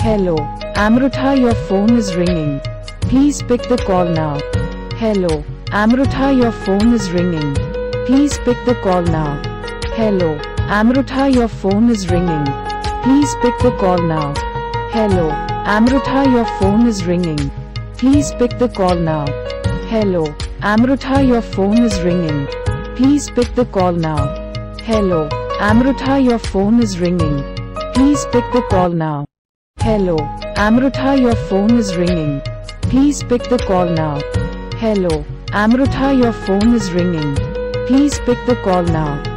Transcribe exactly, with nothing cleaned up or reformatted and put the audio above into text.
Hello, Amrutha, your phone is ringing. Please pick the call now. Hello, Amrutha, your phone is ringing. Please pick the call now. Hello, Amrutha, your phone is ringing. Please pick the call now. Hello, Amrutha, your phone is ringing. Please pick the call now. Hello, Amrutha, your phone is ringing. Please pick the call now. Hello, Amrutha, your phone is ringing. Please pick the call now. Hello, Amrutha, your phone is ringing. Please pick the call now. Hello, Amrutha, your phone is ringing. Please pick the call now.